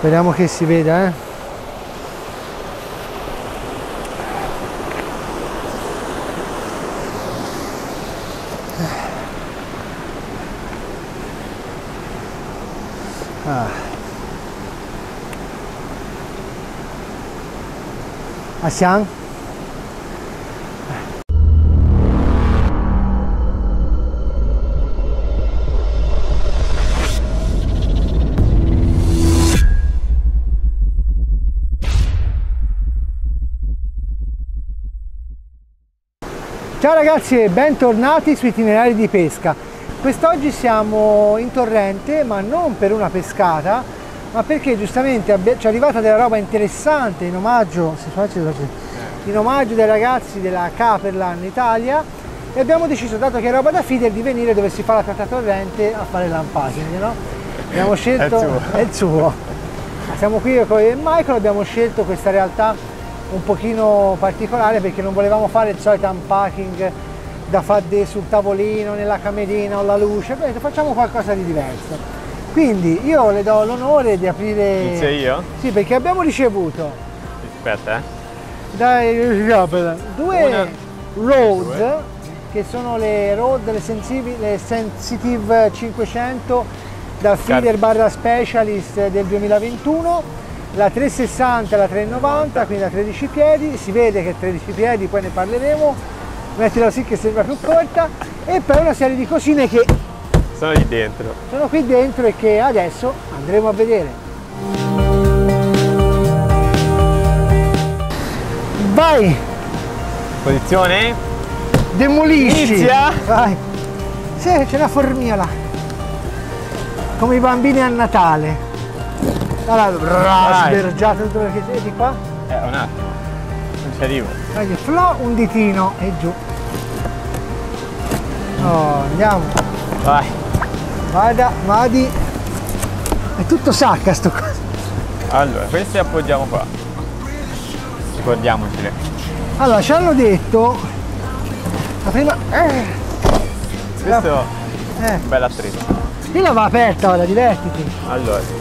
Speriamo che si veda, A Siang? Ciao ragazzi e bentornati su Itinerari di Pesca. Quest'oggi siamo in torrente, ma non per una pescata, ma perché giustamente ci è arrivata della roba interessante in omaggio dai ragazzi della Caperlan Italia, e abbiamo deciso, dato che è roba da feeder, di venire dove si fa la tratta torrente a fare l'ampacking, no? Abbiamo scelto, è il suo. Siamo qui con Michael, abbiamo scelto questa realtà un pochino particolare perché non volevamo fare il solito unpacking da fare sul tavolino, nella camerina o la luce. Beh, facciamo qualcosa di diverso. Quindi io le do l'onore di aprire. Inizio io? Sì, perché abbiamo ricevuto. Aspetta, due Rode, che sono le Rode, le Sensitive 500 da feeder barra specialist del 2021. La 360 e la 390, quindi da 13 piedi, si vede che è 13 piedi, poi ne parleremo, mettila così che sembra più corta, e poi una serie di cosine che sono lì dentro. Sono qui dentro e che adesso andremo a vedere. Vai! Posizione? Demolisci! Inizia! Vai! Sì, c'è una formiola, come i bambini a Natale. Allora, sbergiato tutto perché di qua? Un attimo, non ci arrivo. Dai, flo, un ditino e giù. Oh, andiamo. Vai. Vadi. È tutto sacca sto coso. Allora, queste appoggiamo qua. Ricordiamocele. Allora, ci hanno detto la prima. Questo è un bel attrezzo. Io la va aperta ora, divertiti. Allora.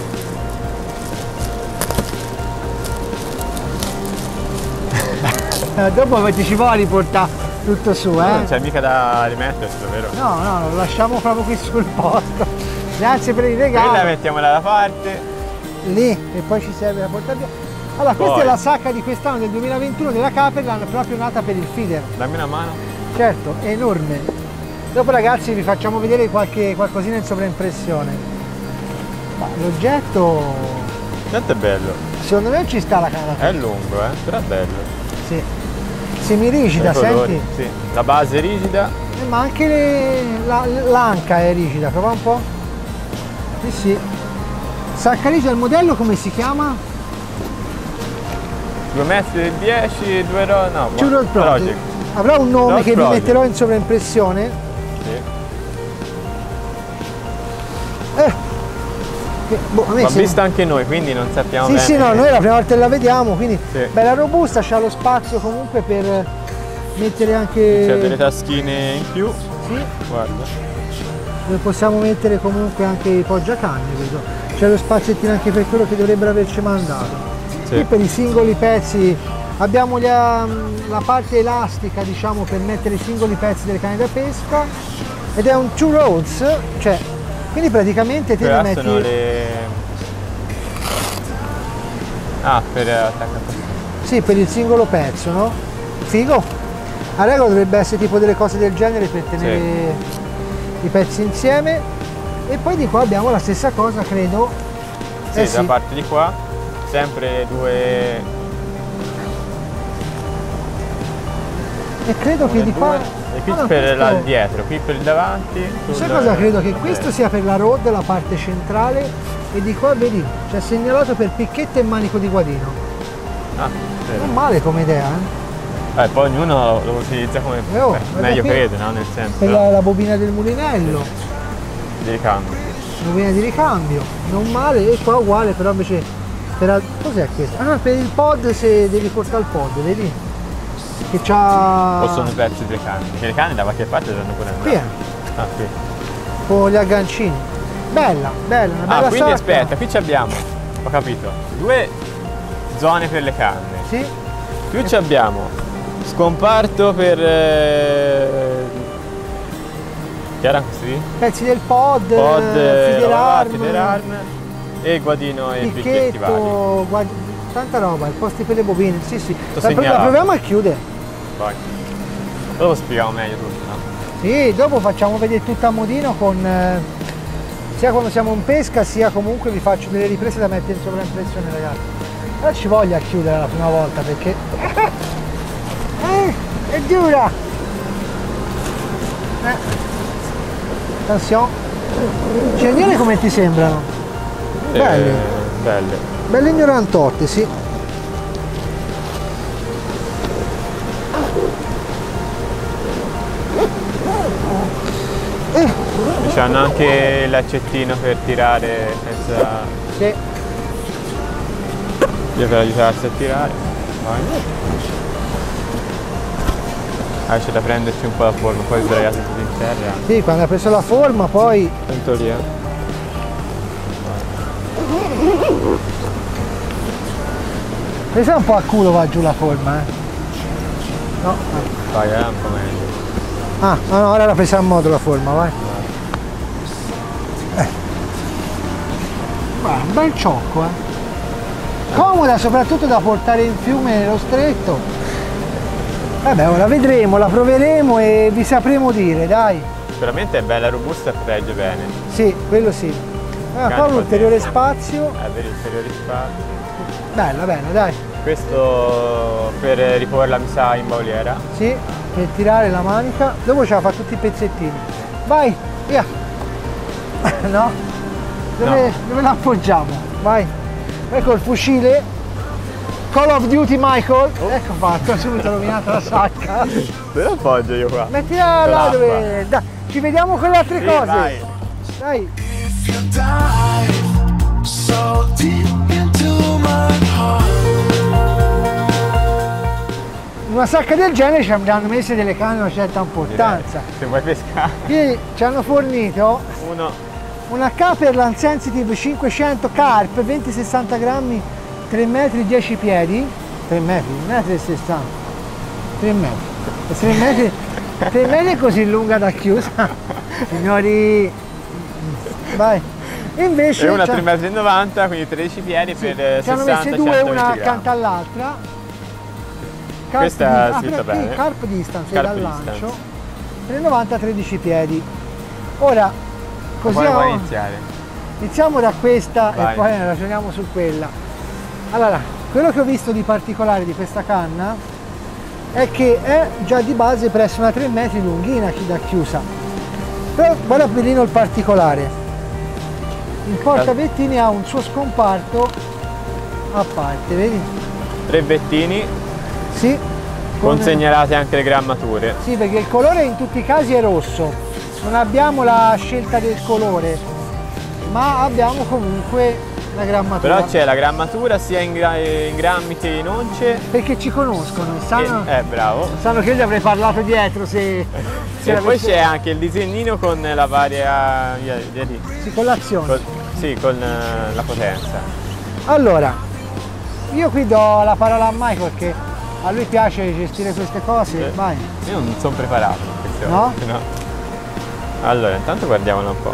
Dopo ti ci vuoi riportare tutto su, Non c'è mica da rimettersi, vero? No, lo lasciamo proprio qui sul posto. Grazie per il regalo. Quella mettiamola da parte. Lì, e poi ci serve da portare via. Allora, questa è la sacca di quest'anno del 2021 della Caperlan, proprio nata per il feeder. Dammi una mano. Certo, è enorme. Dopo ragazzi vi facciamo vedere qualcosina in sovraimpressione. L'oggetto è bello. Secondo me ci sta la canapa. È lungo, però è bello. Sì. Semi-rigida, senti? Sì. La base è rigida. Ma anche l'anca è rigida, prova un po'. Sì. Sacca rigida, il modello come si chiama? 2 metri e 10, 2 Rode, no. Two Rode Project. Avrà un nome Rode che Project. Vi metterò in sovraimpressione. Sì. Ma vista anche noi, quindi non sappiamo bene. Sì, no, noi è la prima volta che la vediamo, quindi bella robusta, c'ha lo spazio comunque per mettere anche. C'è delle taschine in più. Sì. Guarda. Dove possiamo mettere comunque anche i poggiacanne, vedo. C'è lo spaziettino anche per quello che dovrebbero averci mandato. Sì. Qui per i singoli pezzi abbiamo la parte elastica, diciamo, per mettere i singoli pezzi delle canne da pesca, ed è un two roads, cioè quindi praticamente te ne metti. Sono le. Per attaccare. Sì, per il singolo pezzo, no? Figo. A regola dovrebbe essere tipo delle cose del genere per tenere i pezzi insieme. E poi di qua abbiamo la stessa cosa, credo. Sì, da parte di qua, sempre 2. E credo che di qua. E qui per il dietro, qui per il davanti. Sai cosa? Credo che questo sia per la Rode, la parte centrale, e di qua vedi, c'è segnalato per picchetta e manico di guadino. Non male come idea, poi ognuno lo utilizza come meglio crede, no? Nel senso. Per la bobina del mulinello. Di ricambio. Bobina di ricambio, non male, e qua uguale, però invece cos'è questo? Per il pod, se devi portare il pod, vedi? Che c'ha. O sono i pezzi delle canne? Perché le canne da qualche parte danno pure qui. Qui. Con gli aggancini. Bella, una bella quindi sacca. aspetta, qui ci abbiamo Ho capito. 2 zone per le canne. Sì. Più ci abbiamo scomparto per... che erano questi? Pezzi del pod, Fiderarm e guadino e picchetti vari. Tanta roba, i posti per le bobine, sì sì. La segnalato. proviamo a chiudere. Vai. Dopo spieghiamo meglio tutto, no? Sì, dopo facciamo vedere tutto a modino con... sia quando siamo in pesca, sia comunque vi faccio delle riprese da mettere in sovraimpressione, ragazzi. Allora ci voglia a chiudere la prima volta perché... è dura! Attenzione. Cernine come ti sembrano? Belle. Belle. Belle ignorantotte, sì. C'hanno anche l'accettino per tirare senza... Sì. Per aiutarsi a tirare. Vai. C'è da prenderci un po' la forma, poi sdraiato tutto in terra. Sì, quando ha preso la forma poi... Tanto lì, Presa un po' a culo va giù la forma, No. Vai, un po' meglio. Ah, no, ora l'ha presa a modo la forma, vai. Un bel ciocco, Comoda soprattutto da portare in fiume nello stretto. Vabbè, ora vedremo, la proveremo e vi sapremo dire, dai. Sicuramente è bella, robusta e protegge bene. Sì, quello sì. Qua un ulteriore spazio. Per ulteriori spazi. Bella, bella, dai. Questo per riporla, mi sa, in bauliera. Sì, per tirare la manica. Dopo ce la fa tutti i pezzettini. Vai, via. No? Dove la appoggiamo? Vai. Ecco il fucile. Call of Duty Michael. Ecco fatto, subito rovinata la sacca. Dove la appoggio io qua? Mettila là dove... Dai, ci vediamo con le altre cose. Vai. Dai. In una sacca del genere ci hanno messo delle canne di una certa importanza. Se vuoi pescare. Qui ci hanno fornito una Caperland Sensitive 500 Carp 20-60 grammi, 3 metri 10 piedi, 3 metri, 1,60 metri, 3 metri. 3 metri è così lunga da chiusa, signori. Vai. Invece e una 3,90 m, quindi 13 piedi per 60-120 ci hanno messe due una grammi. accanto all'altra. Questa si sta bene. Carp distance Carp dal distance. lancio, 3,90 13 piedi. Ora così vuoi iniziare? Iniziamo da questa. Vai. E poi ragioniamo su quella. Allora, quello che ho visto di particolare di questa canna è che è già di base presso una 3 metri lunghina da chiusa. Però guarda bellino il particolare. Il portabettini ha un suo scomparto a parte, vedi? 3 bettini. Sì. Con segnalate anche le grammature. Sì, perché il colore in tutti i casi è rosso. Non abbiamo la scelta del colore, ma abbiamo comunque la grammatura. Però c'è la grammatura sia in grammi che in once. Perché ci conoscono, sanno, bravo. Sanno che io gli avrei parlato dietro se e poi c'è anche il disegnino con la varia... Sì, con l'azione. Sì, con la potenza. Allora, io qui do la parola a Michael che a lui piace gestire queste cose. Vai. Io non sono preparato per queste cose. No? Allora, intanto guardiamola un po'.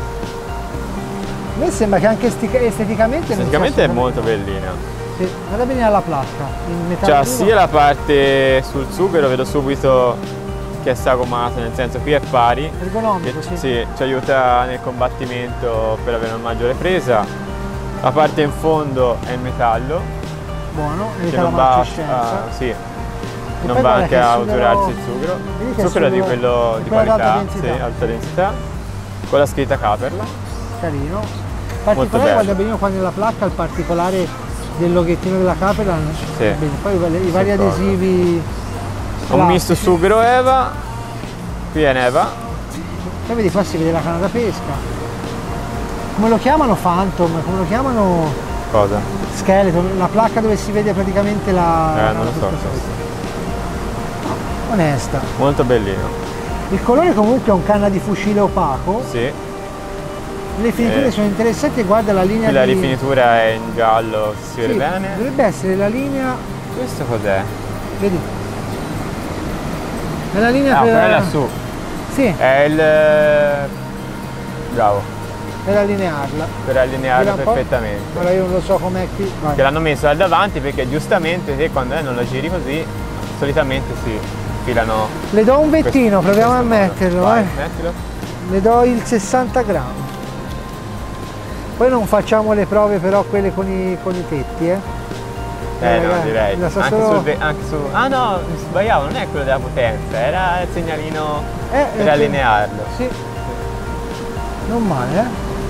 A me sembra che anche esteticamente è molto bellina. Sì, guarda bene alla placca. C'ha sia la parte sul sughero, vedo subito che è sagomata, nel senso qui è pari. Ergonomico, che, sì, ci aiuta nel combattimento per avere una maggiore presa. La parte in fondo è in metallo. Buono, che non va sì, non va anche a usurarsi il sughero. Il sughero è di quello di qualità, sì, alta densità, con la scritta Caperland. Carino. Particolare, guarda benissimo qua nella placca il particolare del loghettino della Caperland. Sì. Poi i vari adesivi. Un misto sughero Eva, qui è Neva. Poi vedi qua si vede la canna da pesca. Come lo chiamano? Phantom? Come lo chiamano? Cosa? Skeleton, la placca dove si vede praticamente la... non lo so. Onesta. Molto bellino. Il colore comunque è un canna di fucile opaco. Sì. Le finiture sono interessanti, guarda la linea. La rifinitura è in giallo, si vede bene. Dovrebbe essere la linea. Questo cos'è? Vedi? È la linea per... quella lassù. Sì. È il... Bravo. Per allinearla. Per allinearla perfettamente. Ora io non lo so com'è qui. Vai. Che l'hanno messo al davanti perché giustamente te quando non la giri così, solitamente si filano. Le do un vettino, proviamo a metterlo. Vai, mettilo. Le do il 60 grammi. Poi non facciamo le prove però quelle con i tetti, no, direi. Anche su... Ah no, mi sbagliavo, non è quello della potenza, era il segnalino per allinearlo. Sì. Non male,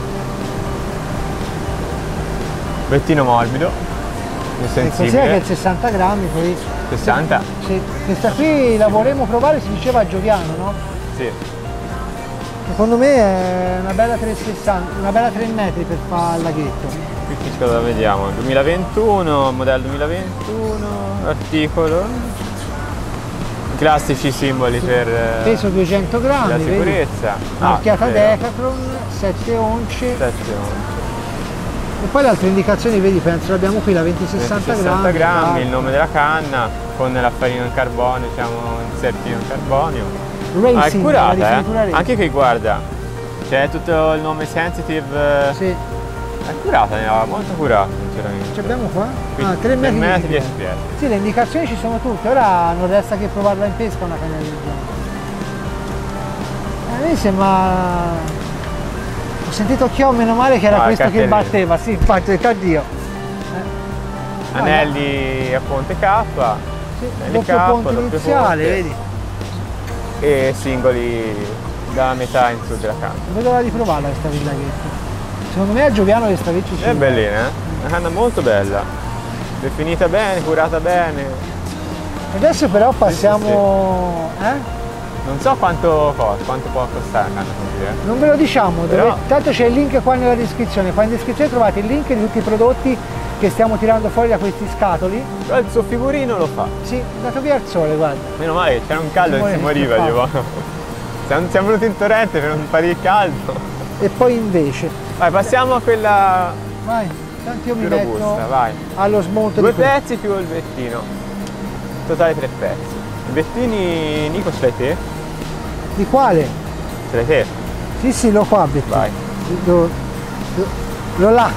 Vettino morbido, sensibile. Cos'è che è il 60 grammi poi? 60? Sì. Questa qui la vorremmo provare, si diceva a Gioviano, no? Sì. Secondo me è una bella 360, una bella 3 metri per fare il laghetto. Qui cosa vediamo? 2021, modello 2021, articolo, classici simboli per peso 200 grammi, la sicurezza. Marchiata Decathlon, 7 once. 7 once. E poi le altre indicazioni, vedi, penso l'abbiamo qui, la 20-60 grammi, il nome della canna, con l'affarino in carbonio, diciamo un sertino in carbonio. Racing, è curata, anche qui guarda, c'è tutto il nome sensitive. Sì. È curata, molto curata sinceramente. Ci abbiamo qua? Quindi, 3 metri di SPS. Sì, le indicazioni ci sono tutte, ora non resta che provarla in pesca una canna del genere. A me sembra... Ho sentito Chio, meno male che era questo che batteva, sì, infatti, addio. Anelli a ponte K, sì, doppio ponte iniziale, vedi? E singoli da metà in su della canna. Non vedo l'ora di provarla questa villaghetta. Secondo me a Gioviano questa vecchia ci è bellina, una canna molto bella, definita bene, curata bene. Adesso però passiamo... Sì. Non so quanto può costare la canna così, Non ve lo diciamo, tanto c'è il link qua nella descrizione. Qua in descrizione trovate il link di tutti i prodotti che stiamo tirando fuori da questi scatoli. Però il suo figurino lo fa. Sì, è andato via al sole, guarda. Meno male che c'era un caldo e si moriva, siamo venuti in Torrente per un po' di caldo. E poi invece... Vai, passiamo a quella... Vai, tanto io mi robusta, metto vai. allo smonto 2 pezzi più il vettino. Totale 3 pezzi. I vettini, Nico, ce l'hai te? Di quale? Ce l'hai te? Sì, l'ho qua, vettino. Vai. Lo là.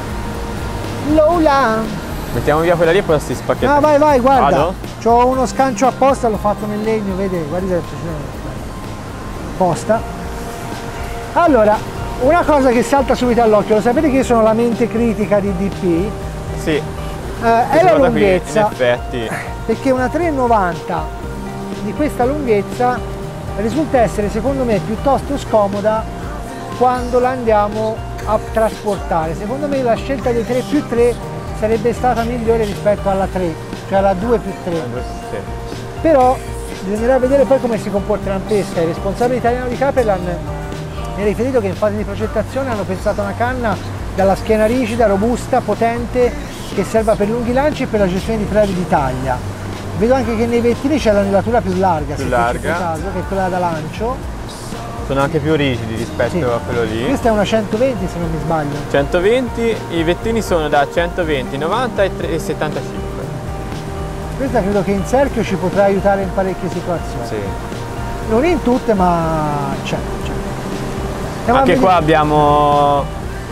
Mettiamo via quella lì e poi si spacchetta. Ah, vai, guarda. Vado? C'ho uno scancio apposta, l'ho fatto nel legno, vedi, guarda apposta. Allora, una cosa che salta subito all'occhio, lo sapete che io sono la mente critica di DP? Sì. È la lunghezza. Qui, in effetti. Perché una 3,90 di questa lunghezza risulta essere, secondo me, piuttosto scomoda quando la andiamo a trasportare. Secondo me la scelta dei 3 più 3 sarebbe stata migliore rispetto alla 3, cioè alla 2 più 3. Sì. Però bisognerà vedere poi come si comporterà in pesca. Il responsabile italiano di Capellan mi ha riferito che in fase di progettazione hanno pensato a una canna dalla schiena rigida, robusta, potente, che serva per lunghi lanci e per la gestione di prede di taglia. Vedo anche che nei vettini c'è l'annellatura più larga, più larga. Caso, che è quella da lancio. Sono anche più rigidi rispetto a quello lì. Questa è una 120 se non mi sbaglio. 120, i vettini sono da 120, 90 e 75. Questa credo che in cerchio ci potrà aiutare in parecchie situazioni. Sì. Non in tutte, ma c'è. Anche qua abbiamo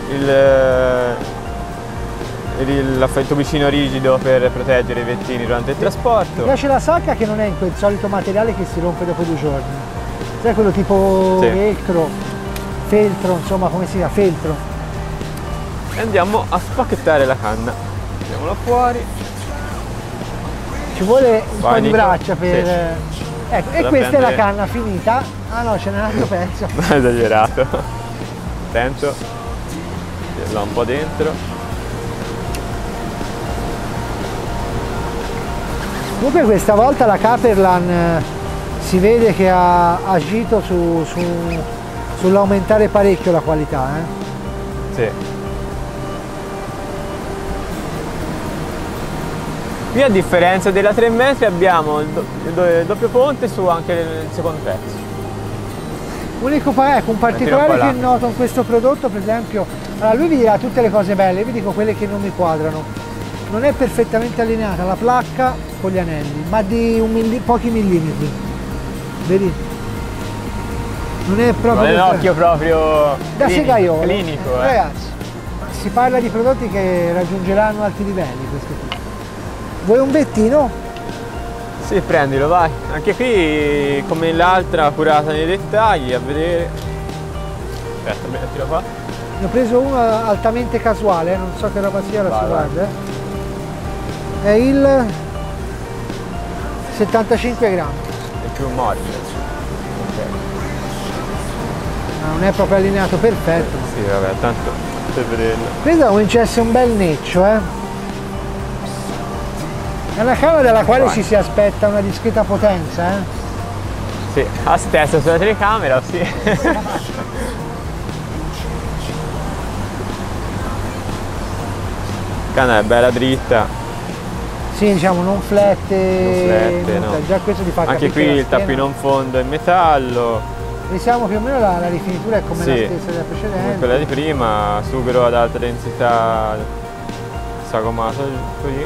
il tubicino rigido per proteggere i vettini durante il trasporto. Mi piace la sacca che non è in quel solito materiale che si rompe dopo 2 giorni. Sai, quello tipo velcro, feltro, insomma, come si chiama? Feltro. E andiamo a spacchettare la canna. Mettiamola fuori. Ci vuole un po' di braccia per... Sì. Ecco, e questa è la canna finita. Ah no, ce n'è un altro pezzo. Esagerato. Attento. Tirala un po' dentro. Comunque questa volta la Capellan si vede che ha agito sull'aumentare parecchio la qualità. Sì. Qui a differenza della 3 metri abbiamo il doppio ponte su anche il secondo pezzo. un particolare che noto in questo prodotto, per esempio, allora lui vi dirà tutte le cose belle, io vi dico quelle che non mi quadrano. Non è perfettamente allineata la placca con gli anelli, ma di pochi millimetri. Vedi? Non è proprio... Non è un occhio proprio da segaiolo. Clinico, Ragazzi, si parla di prodotti che raggiungeranno alti livelli questi qui. Vuoi un bettino? Sì, prendilo, vai. Anche qui, come l'altra, curata nei dettagli, a vedere. Aspetta, mettilo qua. Ne ho preso uno altamente casuale, non so che roba sia, la si guarda. È il 75 grammi. È più morbido. Ok. Non è proprio allineato perfetto. Sì, vabbè, tanto per vederlo. Credo cominciasse un bel neccio, È una canna dalla quale ci si aspetta una discreta potenza, Sì, a stessa sulla telecamera, sì. Canna è bella dritta. Sì, diciamo non flette, no. Già questo ti fa anche capire qui che il tappino in fondo è in metallo. Diciamo più o meno la rifinitura è come la stessa della precedente. Come quella di prima, sughero ad alta densità sagomato qui.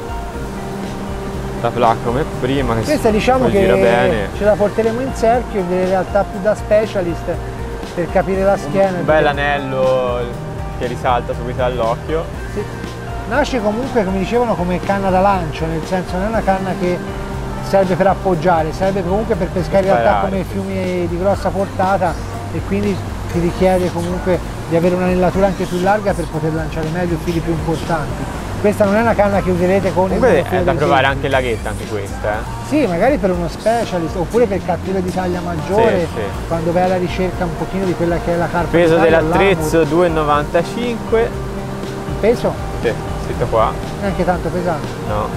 La placca come prima, che questa diciamo che gira bene. Ce la porteremo in cerchio, in realtà più da specialist per capire la schiena. Un bel anello che risalta subito all'occhio. Sì. Nasce comunque, come dicevano, come canna da lancio, nel senso non è una canna che serve per appoggiare, serve comunque per pescare in realtà come fiumi di grossa portata e quindi ti richiede comunque di avere un'anellatura anche più larga per poter lanciare meglio fili più importanti. Questa non è una canna che userete con il monofilo. È da provare anche laghetta, anche questa. Sì, magari per uno specialist oppure per catture di taglia maggiore, sì. Quando vai alla ricerca un pochino di quella che è la carpa. Peso dell'attrezzo 2,95. Il peso? Sì, scritto qua. Neanche tanto pesante. No.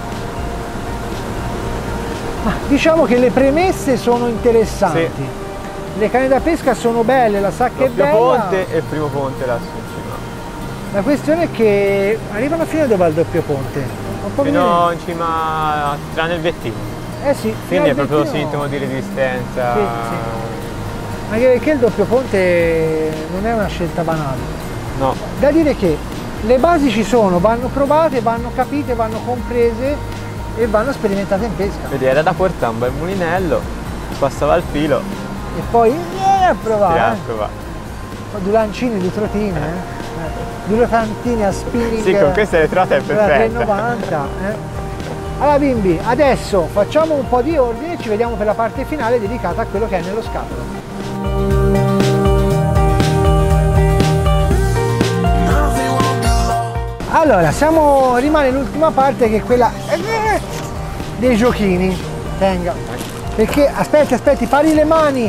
Ma diciamo che le premesse sono interessanti. Sì. Le canne da pesca sono belle, la sacca è bella. Il ponte e il primo ponte lassù in cima. La questione è che arrivano fino a dove va il doppio ponte? Fino in cima, tranne il vettino. Sì. Quindi è proprio sintomo di resistenza. Sì, sì. Anche perché il doppio ponte non è una scelta banale. No. Da dire che le basi ci sono, vanno provate, vanno capite, vanno comprese e vanno sperimentate in pesca. Vedi, era da portare un bel mulinello, passava il filo. E poi a provare. Due lancini, due trotine, due rotantini a spinning. Sì, con queste le trote è perfetta. 3,90. Allora bimbi, adesso facciamo un po' di ordine e ci vediamo per la parte finale dedicata a quello che è nello scatolo. Allora, rimane l'ultima parte che è quella dei giochini. Tenga. Perché, aspetti, pari le mani.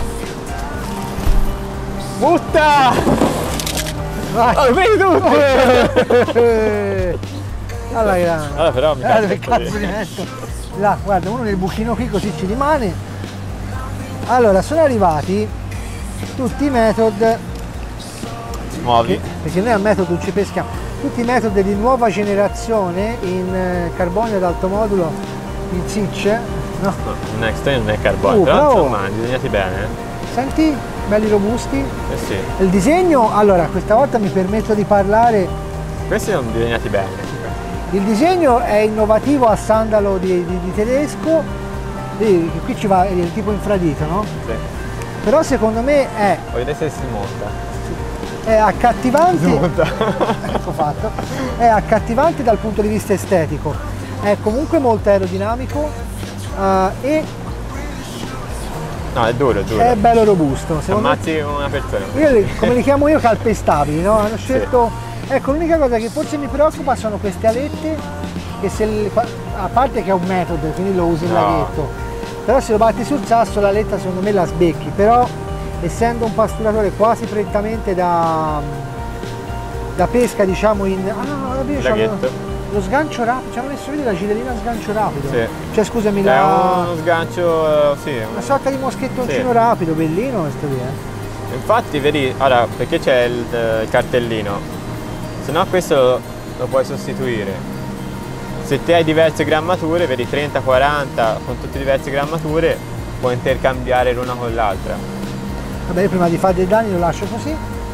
Butta! Vai! Oh, vedi tutte! Alla grande! Allora però mi dove cazzo li metto? Là, guarda, uno nel buchino qui così ci rimane. Allora, sono arrivati tutti i method nuovi. Perché noi a method non ci peschiamo. Tutti i method di nuova generazione in carbonio ad alto modulo, in SIC. No? Next non è carbonio, però insomma, disegnati bene. Senti, belli robusti. Sì. Il disegno, allora, questa volta mi permetto di parlare. Questi sono disegnati bene. Il disegno è innovativo a sandalo di tedesco. Vedi, qui ci va il tipo infradito, no? Sì. Però secondo me è... Voglio vedere se si monta. È accattivante. Si monta. Ecco fatto. È accattivante dal punto di vista estetico. È comunque molto aerodinamico e no, è duro, è duro. È bello robusto. Ammazzi una persona. Io come li chiamo io, calpestabili, no? Hanno scelto. Sì. Ecco, l'unica cosa che forse mi preoccupa sono queste alette, che a parte che è un metodo, quindi lo usi in laghetto, però se lo batti sul sasso l'aletta secondo me la sbecchi, però essendo un pasturatore quasi prettamente da pesca, diciamo in... Lo sgancio rapido, ci hanno messo vedi la girellina a sgancio rapido. Sì. Cioè scusami, è uno sgancio, sì. Una sorta di moschettoncino rapido, bellino questo lì, Infatti vedi, allora, perché c'è il cartellino? Se no questo lo puoi sostituire. Se te hai diverse grammature, vedi 30, 40, con tutte diverse grammature, puoi intercambiare l'una con l'altra. Vabbè, io prima di fare dei danni lo lascio così.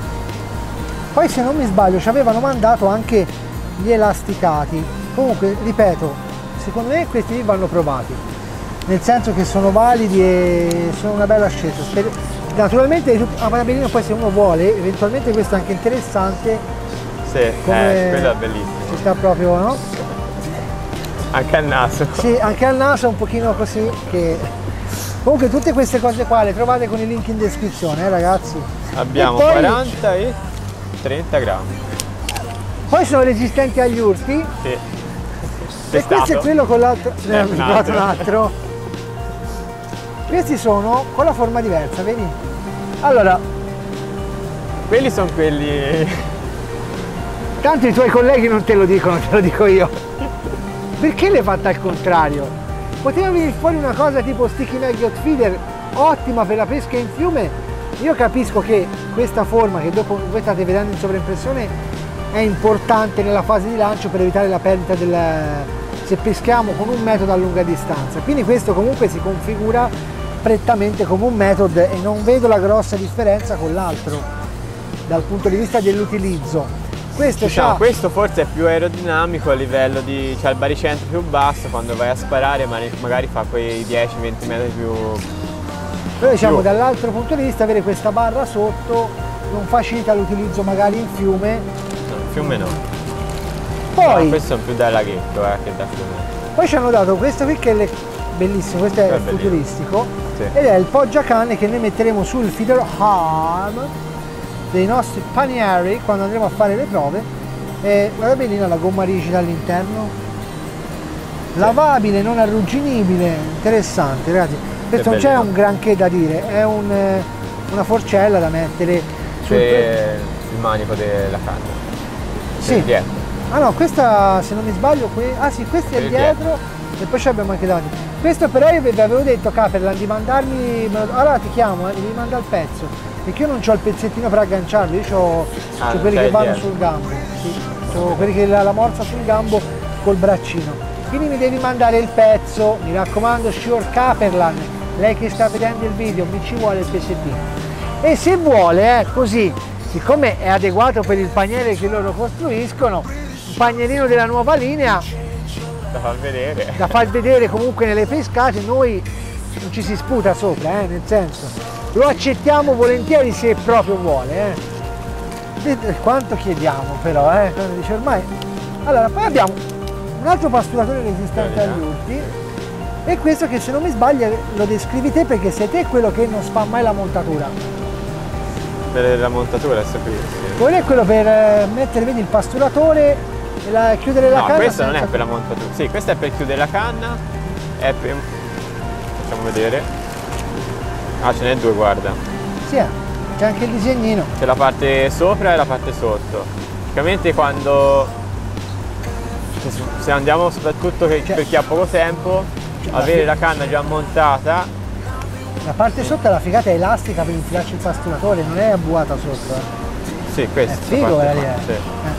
Poi se non mi sbaglio ci avevano mandato anche gli elasticati. Comunque, ripeto, secondo me questi vanno provati, nel senso che sono validi e sono una bella scelta. Naturalmente a Panabellino poi se uno vuole, eventualmente questo è anche interessante. Sì, quello è bellissimo. Ci sta proprio, no? Anche al naso. Sì, anche al naso un pochino così che... Comunque tutte queste cose qua le trovate con i link in descrizione, ragazzi. Abbiamo poi... 40 e 30 grammi. Poi sono resistenti agli urti. Sì. E questo è quello con l'altro. Un altro. Questi sono con la forma diversa, vedi? Allora. Quelli sono quelli. Tanto i tuoi colleghi non te lo dicono, te lo dico io. Perché l'hai fatta al contrario? Poteva venire fuori una cosa tipo Sticky Maggot Feeder, ottima per la pesca in fiume. Io capisco che questa forma che dopo voi state vedendo in sovraimpressione è importante nella fase di lancio per evitare la perdita del... se peschiamo con un metodo a lunga distanza. Quindi questo comunque si configura prettamente come un metodo e non vedo la grossa differenza con l'altro dal punto di vista dell'utilizzo. Questo, diciamo, questo forse è più aerodinamico a livello di... c'ha il baricentro più basso, quando vai a sparare magari fa quei 10-20 metri più... Però diciamo dall'altro punto di vista avere questa barra sotto non facilita l'utilizzo magari in fiume. No, in fiume no. Poi... No, questo è più da laghetto che da fiume. Poi ci hanno dato questo qui che è bellissimo, questo è futuristico, sì. Ed è il poggiacanne che noi metteremo sul feeder arm dei nostri panieri quando andremo a fare le prove. E guarda benino la gomma rigida all'interno, sì. Lavabile, non arrugginibile, interessante ragazzi. Questo non c'è un granché da dire, è una forcella da mettere sul il manico della canna. Sì. Dietro. Ah no, questa se non mi sbaglio ah sì, questo è dietro e poi ci abbiamo anche davanti. Questo però io vi avevo detto Caperlan di mandarmi, allora ti chiamo, devi mandare il pezzo, perché io non ho il pezzettino per agganciarlo, io ho quelli che vanno sul gambo, sì. Ho quelli che la morsa sul gambo col braccino, quindi mi devi mandare il pezzo, mi raccomando signor Caperlan, lei che sta vedendo il video, mi ci vuole il pezzettino e se vuole così, siccome è adeguato per il paniere che loro costruiscono, un panierino della nuova linea da far vedere comunque nelle pescate, noi non ci si sputa sopra, nel senso lo accettiamo volentieri se proprio vuole, quanto chiediamo però, quando dice ormai. Allora poi abbiamo un altro pasturatore resistente agli urti e questo che se non mi sbaglio lo descrivi te perché sei te quello che non fa mai la montatura. Per la montatura adesso qui, sì. Quello è quello per mettere, vedi, il pasturatore e chiudere la canna. No, questo non è per la montatura, sì, questo è per chiudere la canna, è per... facciamo vedere. Ah, ce n'è due, guarda. Sì, c'è anche il disegnino. C'è la parte sopra e la parte sotto. Praticamente quando... se andiamo soprattutto per chi ha poco tempo, avere la canna già montata. La parte sotto, la figata è elastica per infilarci il pasturatore, non è abbuata sotto. Sì, questo. È figo quella lì. Sì.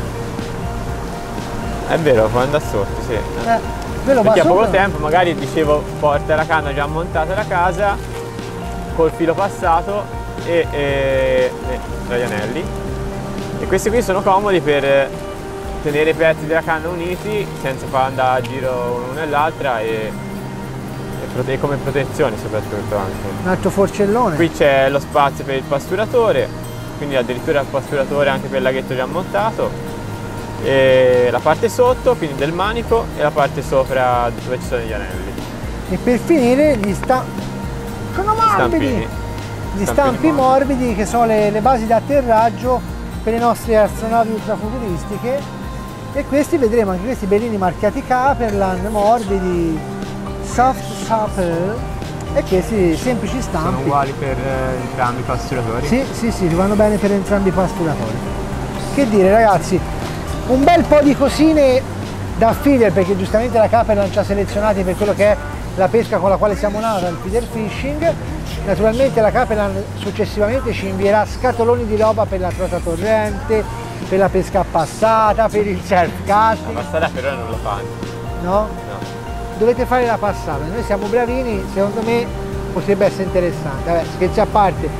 È vero, può andare sotto, sì. Perché ha poco tempo, magari dicevo, porta la canna già montata da casa, col filo passato e tra gli anelli. E questi qui sono comodi per tenere i pezzi della canna uniti senza far andare a giro l'uno e l'altra e come protezione soprattutto anche. Un altro forcellone. Qui c'è lo spazio per il pasturatore, quindi addirittura il pasturatore anche per il laghetto già montato, e la parte sotto, quindi del manico, e la parte sopra dove ci sono gli anelli. E per finire gli stampi morbidi che sono le basi d'atterraggio per le nostre astronavi ultrafuturistiche, e questi vedremo anche questi bellini marchiati Caperlan, morbidi, soft supple, e questi semplici stampi. Sono uguali per entrambi i pasturatori? Sì, vanno bene per entrambi i pasturatori. Che dire ragazzi, un bel po' di cosine da feeder, perché giustamente la Caperlan ci ha selezionati per quello che è la pesca con la quale siamo nati, il feeder fishing. Naturalmente la Caperlan successivamente ci invierà scatoloni di roba per la trota torrente, per la pesca passata, per il surf casting. La passata però non lo fanno. No? No. Dovete fare la passata, noi siamo bravini, secondo me potrebbe essere interessante. Vabbè, scherzi a parte,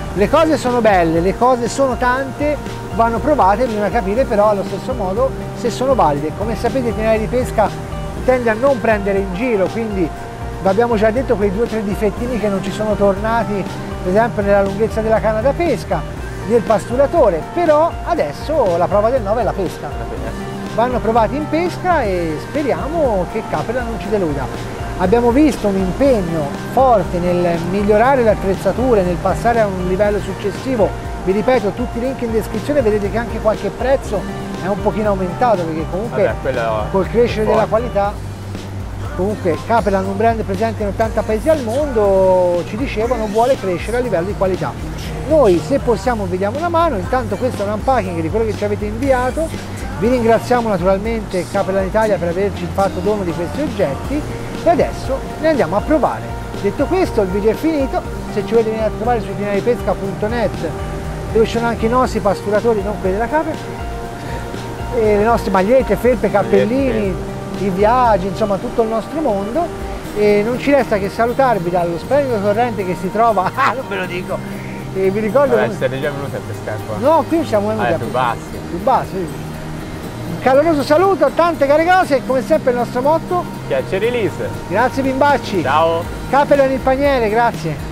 Le cose sono belle, le cose sono tante, vanno provate, bisogna capire però allo stesso modo se sono valide. Come sapete, itinerari di pesca tende a non prendere in giro, quindi vi abbiamo già detto quei 2 o 3 difettini che non ci sono tornati, per esempio nella lunghezza della canna da pesca, del pasturatore, però adesso la prova del 9 è la pesca. Vanno provati in pesca e speriamo che Capela non ci deluda. Abbiamo visto un impegno forte nel migliorare le attrezzature, nel passare a un livello successivo. Vi ripeto, tutti i link in descrizione, vedete che anche qualche prezzo è un pochino aumentato, perché comunque col crescere della qualità, comunque Capela è un brand presente in 80 paesi al mondo, ci dicevano vuole crescere a livello di qualità. Noi se possiamo vi diamo una mano, intanto questo è un unpacking di quello che ci avete inviato, vi ringraziamo naturalmente Capela Italia per averci fatto dono di questi oggetti e adesso ne andiamo a provare. Detto questo, il video è finito, se ci volete venire a trovare su itineraripesca.net, dove ci sono anche i nostri pasturatori, non quelli della Capela, e le nostre magliette, felpe, cappellini, i viaggi, insomma tutto il nostro mondo, e non ci resta che salutarvi dallo splendido torrente che si trova, non ve lo dico, e vi ricordo... siete già venuti a pescare qua? No, qui siamo venuti più bassi. Più bassi, sì. Un caloroso saluto, tante care cose e come sempre il nostro motto... Catch and release. Grazie bimbacci. Ciao. Capela nel paniere, grazie.